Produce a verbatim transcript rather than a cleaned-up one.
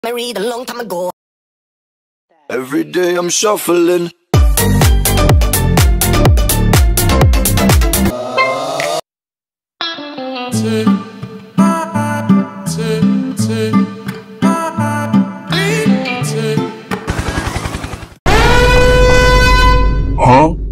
Married a long time ago. Every day I'm shuffling. Huh?